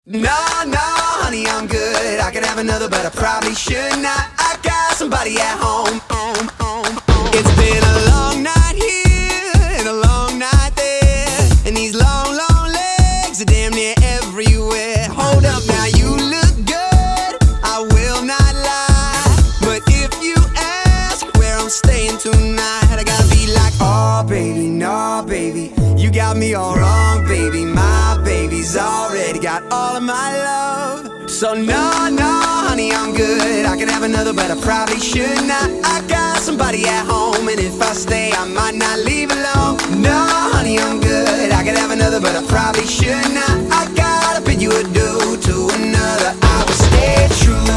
No, no, honey, I'm good. I could have another, but I probably should not. I got somebody at home. It's been a long night here and a long night there, and these long, long legs are damn near everywhere. Hold up now, you look good, I will not lie, but if you ask where I'm staying tonight, I gotta be like, oh baby, no baby, you got me all wrong, baby. My baby's already got all of my love. So no, no, honey, I'm good. I could have another, but I probably should not. I got somebody at home, and if I stay, I might not leave alone. No, honey, I'm good. I could have another, but I probably should not. I gotta bid you adieu to another. I will stay true.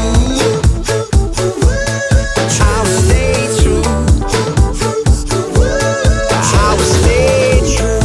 I will stay true. I will stay true.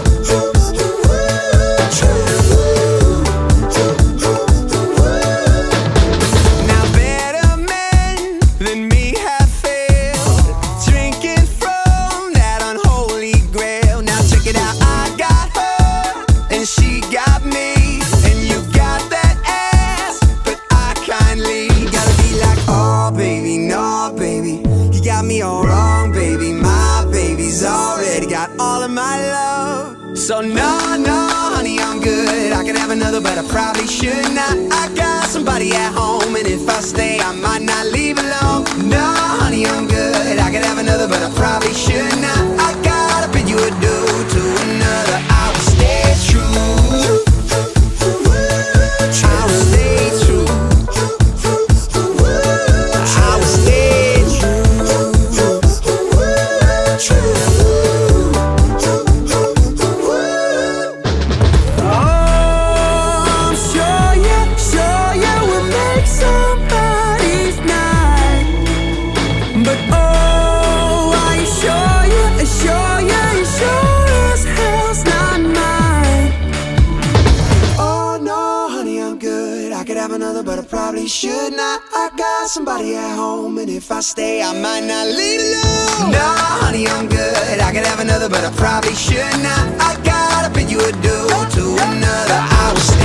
Now better men than me have failed, drinking from that unholy grail. Now check it out, I got her and she got me, and you got that ass, but I kindly gotta be like, oh baby, no baby, you got me all wrong, baby. My baby's already got all of my love. So no, no, honey, I'm good. I could have another, but I probably should not. I got somebody at home, and if I stay, I might not leave alone. No, honey, I'm good. I could have another, but I probably should not. I gotta bid you adieu to another. I will stay true. I will stay true. I will stay true. Oh, I'm sure you will make somebody's night. But oh, are you sure you sure as hell's not mine? Oh no, honey, I'm good. I could have another, but I probably should not. I got somebody at home, and if I stay, I might not leave alone. No, honey, I'm good. I could have another, but I probably should not. I gotta bid you adieu to another. I will stay